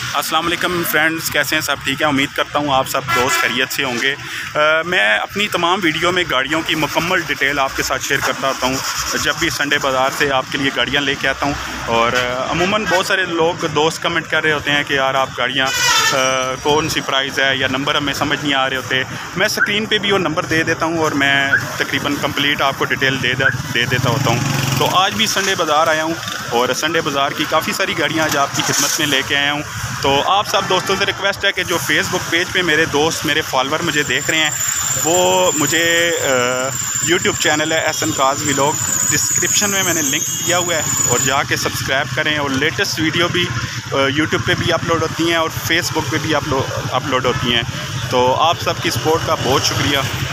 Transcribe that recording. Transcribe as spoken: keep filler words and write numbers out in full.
अस्सलाम वालेकुम फ्रेंड्स, कैसे हैं सब? ठीक है, उम्मीद करता हूँ आप सब दोस्त खैरियत से होंगे। आ, मैं अपनी तमाम वीडियो में गाड़ियों की मुकम्मल डिटेल आपके साथ शेयर करता होता हूँ जब भी संडे बाज़ार से आपके लिए गाड़ियाँ लेके आता हूँ। और अमूमन बहुत सारे लोग दोस्त कमेंट कर रहे होते हैं कि यार आप गाड़ियाँ कौन सी प्राइस है या नंबर हमें समझ नहीं आ रहे होते। मैं स्क्रीन पे भी वो नंबर दे देता हूँ और मैं तकरीबन कंप्लीट आपको डिटेल दे दे देता होता हूँ। तो आज भी संडे बाज़ार आया हूँ और संडे बाज़ार की काफ़ी सारी गाड़ियाँ आज आपकी खिदमत में लेके आया हूँ। तो आप सब दोस्तों से रिक्वेस्ट है कि जो फेसबुक पेज पे मेरे दोस्त मेरे फॉलोअर मुझे देख रहे हैं वो मुझे यूट्यूब चैनल है एहसन काज़ व्लॉग, डिस्क्रिप्शन में मैंने लिंक दिया हुआ है और जाके सब्सक्राइब करें। और लेटेस्ट वीडियो भी यूट्यूब पे भी अपलोड होती हैं और फेसबुक पे भी अपलोड अपलोड होती हैं। तो आप सबकी सपोर्ट का बहुत शुक्रिया।